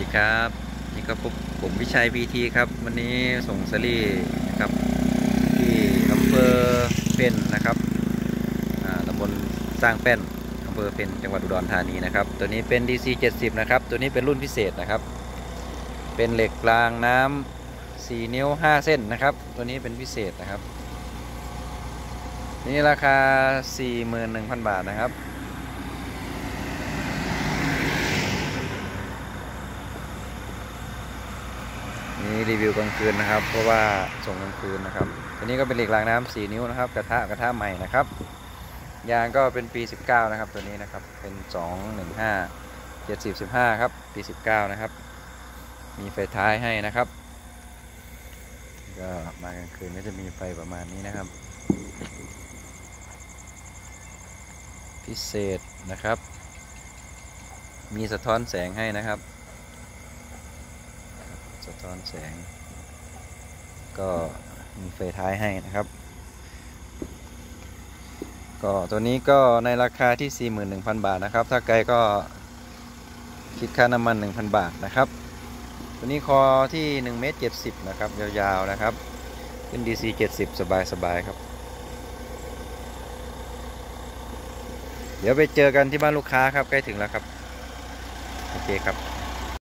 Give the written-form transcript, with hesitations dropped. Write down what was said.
ครับนี่ก็พบผมวิชัยพีทีครับวันนี้ส่งสลี่นะครับที่อำเภอเป็นนะครับตำบลสร้างแป้นอำเภอเป็นจังหวัดอุดรธานีนะครับตัวนี้เป็น DC 70นะครับตัวนี้เป็นรุ่นพิเศษนะครับเป็นเหล็กรางน้ำ4 นิ้ว 5 เส้นนะครับตัวนี้เป็นพิเศษนะครับนี่ราคา 41,000 บาทนะครับนี่รีวิวกลางคืนนะครับเพราะว่าส่งกลางคืนนะครับตัวนี้ก็เป็นเหล็กรางน้ำ4 นิ้วนะครับกระทะใหม่นะครับยางก็เป็นปี 19นะครับตัวนี้นะครับเป็น215 70 15ครับปี 19นะครับมีไฟท้ายให้นะครับก็มากลางคืนก็จะมีไฟประมาณนี้นะครับพิเศษนะครับมีสะท้อนแสงให้นะครับสะท้อนแสงก็มีไฟท้ายให้นะครับก็ตัวนี้ก็ในราคาที่ 41,000 บาทนะครับถ้าไกลก็คิดค่าน้ำมัน 1,000 บาทนะครับตัวนี้คอที่1 เมตร 70นะครับยาวๆนะครับเป็น DC 70สบายๆครับเดี๋ยวไปเจอกันที่บ้านลูกค้าครับใกล้ถึงแล้วครับโอเคครับ